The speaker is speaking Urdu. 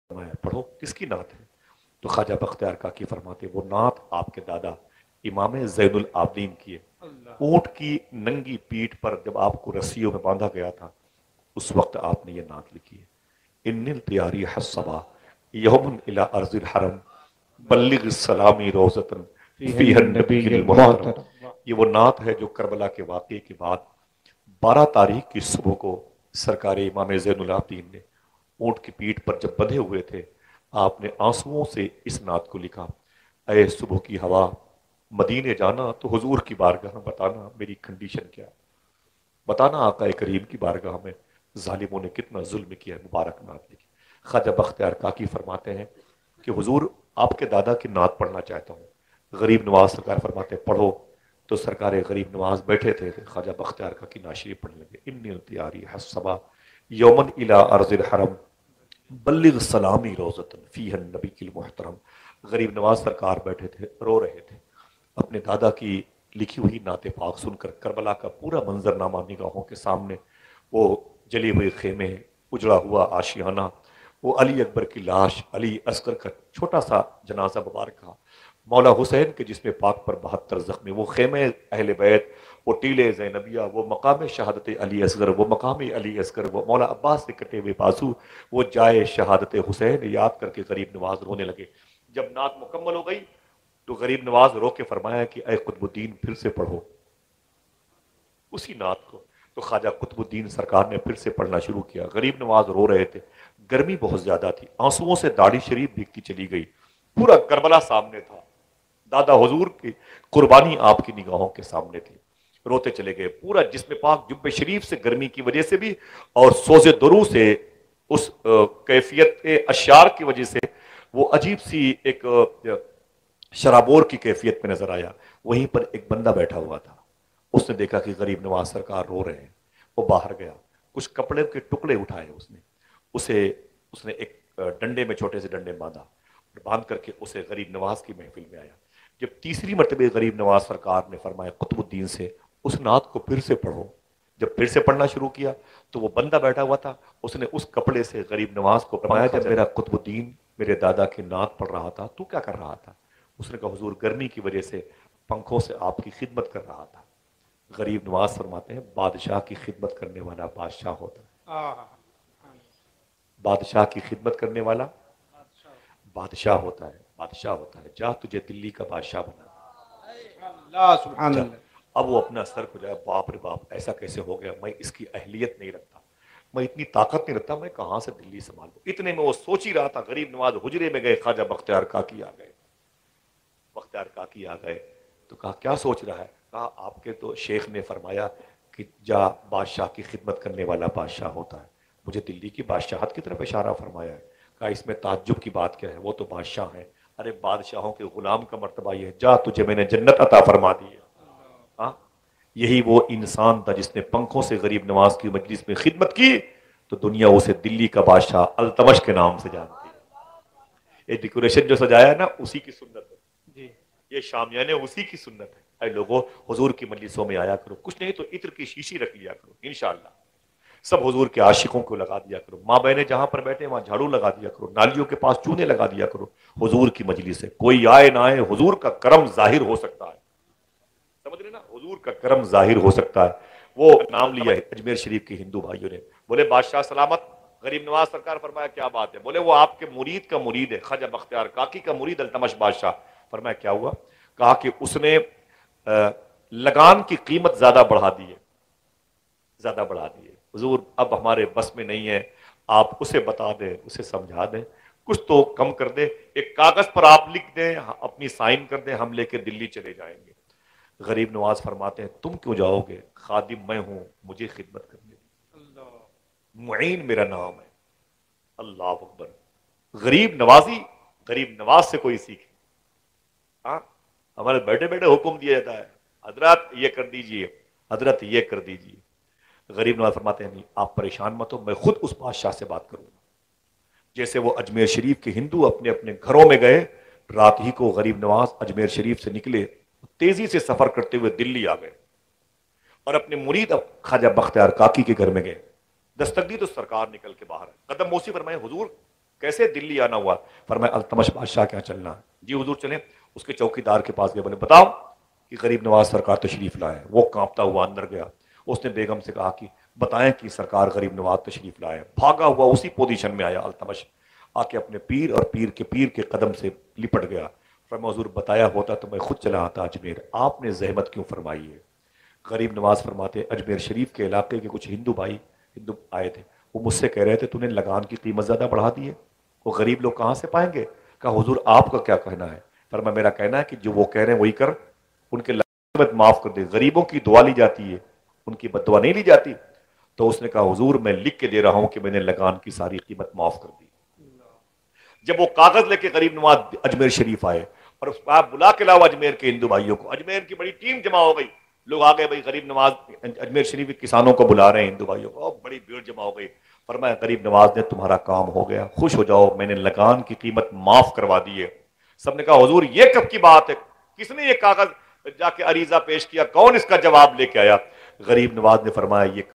فرمایا پڑھو کس کی نعت ہے؟ تو خواجہ بختیار کاکی فرماتے وہ نعت آپ کے دادا امام زین العابدین کی ہے۔ اونٹ کی ننگی پیٹھ پر جب آپ کو رسیوں میں باندھا گیا تھا اس وقت آپ نے یہ نعت لکھی ہے، ان التیاری حسبا یوم الی ارض الحرم بلغ السلامی روزتن فیہ النبی المحترم۔ یہ وہ نعت ہے جو کربلا کے واقعے کے بعد 12 تاریخ کی صبح کو سرکار امام زین العابدین نے اونٹ کی پیٹھ پر جب بندھے ہوئے تھے آپ نے آنسوؤں سے اس نعت کو لکھا، اے صبح کی ہوا مدینے جانا تو حضور کی بارگاہ میں بتانا میری کنڈیشن کیا، بتانا آقا کریم کی بارگاہ میں ظالموں نے کتنا ظلم کیا ہے، مبارک نعت لکھی۔ خواجہ بختیار کاکی فرماتے ہیں کہ حضور آپ کے دادا کی نعت پڑھنا چاہتا ہوں۔ غریب نواز سرکار فرماتے ہیں پڑھو، تو سرکار غریب نواز بیٹھے تھے، خواجہ بختیار کاکی ناشری پڑھنے لگے، انی التیاری حسبا یومن الی ارض الحرم بلغ سلامی روزتن فیہ النبی المحترم۔ غریب نواز سرکار بیٹھے تھے، رو رہے تھے، اپنے دادا کی لکھی ہوئی نعت پاک سن کر کربلا کا پورا منظرنامہ نگاہوں کے سامنے، وہ جلی ہوئے خیمے، اجڑا ہوا آشیانہ، وہ علی اکبر کی لاش، علی اصغر کا چھوٹا سا جنازہ مبارکہ، مولا حسین کے جسم پاک پر 72 زخمی، وہ خیمے اہل بیت، وہ ٹیلے زینبیہ، وہ مقام شہادت علی اصغر، وہ مقام علی اصغر، وہ مولا عباس سے کٹے ہوئے بازو، وہ جائے شہادت حسین یاد کر کے غریب نواز رونے لگے۔ جب نعت مکمل ہو گئی تو غریب نواز رو کے فرمایا کہ اے قطب الدین پھر سے پڑھو اسی نعت کو۔ تو خواجہ قطب الدین سرکار نے پھر سے پڑھنا شروع کیا۔ غریب نواز رو رہے تھے، گرمی بہت زیادہ تھی، آنسوؤں سے داڑھی شریف بھیگتی چلی گئی، پورا کربلا سامنے تھا، دادا حضور کی قربانی آپ کی نگاہوں کے سامنے تھی، روتے چلے گئے، پورا جسم پاک جب شریف سے گرمی کی وجہ سے بھی اور سوز درو سے اس کیفیت اشعار کی وجہ سے وہ عجیب سی ایک شرابور کی کیفیت میں نظر آیا۔ وہیں پر ایک بندہ بیٹھا ہوا تھا، اس نے دیکھا کہ غریب نواز سرکار رو رہے ہیں، وہ باہر گیا، کچھ کپڑے کے ٹکڑے اٹھائے، اس نے ایک ڈنڈے میں، چھوٹے سے ڈنڈے باندھا، اور باندھ کر کے اسے غریب نواز کی محفل میں آیا۔ جب تیسری مرتبہ غریب نواز سرکار نے فرمایا قطب الدین سے اس نعت کو پھر سے پڑھو، جب پھر سے پڑھنا شروع کیا تو وہ بندہ بیٹھا ہوا تھا، اس نے اس کپڑے سے غریب نواز کو فرمایا جب میرا قطب الدین میرے دادا کی نعت پڑھ رہا تھا تو کیا کر رہا تھا؟ اس نے کہا حضور گرمی کی وجہ سے پنکھوں سے آپ کی خدمت کر رہا تھا۔ غریب نواز فرماتے ہیں بادشاہ کی خدمت کرنے والا بادشاہ ہوتا ہے، بادشاہ کی خدمت کرنے والا بادشاہ ہوتا ہے، بادشاہ ہوتا ہے، جا تجھے دلی کا بادشاہ بنا اللہ سبحان جا۔ اللہ۔ اب وہ اپنا سر کو جائے، باپ رے باپ ایسا کیسے ہو گیا، میں اس کی اہلیت نہیں رکھتا، میں اتنی طاقت نہیں رکھتا، میں کہاں سے دلی سنبھالوں۔ اتنے میں وہ سوچ ہی رہا تھا، غریب نواز حجرے میں گئے، خواجہ بختیار کاکی آ گئے، بختیار کاکی آ گئے تو کہا کیا سوچ رہا ہے؟ کہا آپ کے تو شیخ نے فرمایا کہ جا بادشاہ کی خدمت کرنے والا بادشاہ ہوتا ہے، مجھے دلی کی بادشاہت کی طرف اشارہ فرمایا ہے۔ کہا اس میں تعجب کی بات کیا ہے، وہ تو بادشاہ ہیں، ارے بادشاہوں کے غلام کا مرتبہ یہ ہے، جا تجھے میں نے جنت عطا فرما دی ہے۔ ہاں یہی وہ انسان تھا جس نے پنکھوں سے غریب نواز کی مجلس میں خدمت کی تو دنیا اسے دلی کا بادشاہ التمش کے نام سے جانتی ہے۔ یہ ڈیکوریشن جو سجایا ہے نا اسی کی سنت ہے، جی یہ شامیانے اسی کی سنت ہے۔ اے لوگوں حضور کی مجلسوں میں آیا کرو، کچھ نہیں تو عطر کی شیشی رکھ لیا کرو، انشاءاللہ سب حضور کے عاشقوں کو لگا دیا کرو، ماں بہنیں جہاں پر بیٹھے وہاں جھاڑو لگا دیا کرو، نالیوں کے پاس چونے لگا دیا کرو، حضور کی مجلس ہے، کوئی آئے نہ آئے حضور کا کرم ظاہر ہو سکتا ہے، سمجھ رہے نا، حضور کا کرم ظاہر ہو سکتا ہے۔ وہ نام لیا ہے اجمیر شریف کے ہندو بھائیوں نے، بولے بادشاہ سلامت۔ غریب نواز سرکار فرمایا کیا بات ہے؟ بولے وہ آپ کے مرید کا مرید ہے، خواجہ بختیار کاکی کا مرید التمش بادشاہ۔ فرمایا کیا ہوا؟ کہا کہ اس نے لگان کی قیمت زیادہ بڑھا دی ہے، زیادہ بڑھا دی ہے، حضور اب ہمارے بس میں نہیں ہے، آپ اسے بتا دیں، اسے سمجھا دیں، کچھ تو کم کر دیں، ایک کاغذ پر آپ لکھ دیں، اپنی سائن کر دیں، ہم لے کے دلی چلے جائیں گے۔ غریب نواز فرماتے ہیں تم کیوں جاؤ گے، خادم میں ہوں، مجھے خدمت کرنے دیں، معین میرا نام ہے۔ اللہ اکبر، غریب نوازی غریب نواز سے کوئی سیکھے۔ ہاں ہمارے بیٹھے بیٹھے حکم دیا جاتا ہے، حضرت یہ کر دیجئے، حضرت یہ کر دیجئے۔ غریب نواز فرماتے ہیں نہیں آپ پریشان مت ہو، میں خود اس بادشاہ سے بات کروں گا۔ جیسے وہ اجمیر شریف کے ہندو اپنے اپنے گھروں میں گئے، رات ہی کو غریب نواز اجمیر شریف سے نکلے، تیزی سے سفر کرتے ہوئے دلی آ گئے اور اپنے مرید خواجہ بختیار کاکی کے گھر میں گئے۔ دستک دی تو سرکار نکل کے باہر ہے، قدم بوسی فرمائے حضور कैसे दिल्ली आना हुआ? फरमाया अल्तमश बादशाह क्या चलना है? जी हुजूर चलें। उसके चौकीदार के पास गए, बोले बताओ कि गरीब नवाज सरकार तशरीफ लाए। वो कांपता हुआ अंदर गया। उसने बेगम से कहा कि बताएं कि सरकार गरीब नवाज तशरीफ लाए। भागा हुआ उसी पोजीशन में आया अल्तमश, आके अपने पीर और पीर के कदम से लिपट गया। फरमाया हुजूर बताया होता तो मैं खुद चला आता अजमेर, आपने जहमत क्यों फरमाई है? गरीब नवाज फरमाते अजमेर शरीफ के इलाके के कुछ हिंदू भाई हिंदू आए थे, वो मुझसे कह रहे थे तूने लगान की कीमत ज्यादा बढ़ा दी है, वो गरीब लोग कहाँ से पाएंगे? कहा हुजूर आपका क्या कहना है? फरमाया मेरा कहना है कि जो वो कह रहे हैं वही कर, उनके कीमत माफ कर दे। गरीबों की दुआ ली जाती है, उनकी बददुआ नहीं ली जाती। तो उसने कहा हुजूर मैं लिख के दे रहा हूं कि मैंने लगान की सारी कीमत माफ कर दी। जब वो कागज लेके गरीब नवाज अजमेर शरीफ आए और आप बुला के लाओ अजमेर के हिंदू भाइयों को, अजमेर की बड़ी टीम जमा हो गई, लोग आ गए, भाई गरीब नवाज अजमेर शरीफ के किसानों को बुला रहे हैं, हिंदू भाइयों को, बड़ी भीड़ जमा हो गई। फरमाया गरीब नवाज ने तुम्हारा काम हो गया, खुश हो जाओ, मैंने लगान की कीमत माफ करवा दी है। सबने कहा हुजूर ये कब की बात है, किसने ये कागज जाके अरीजा पेश किया, कौन इसका जवाब लेके आया? गरीब नवाज ने फरमाया ये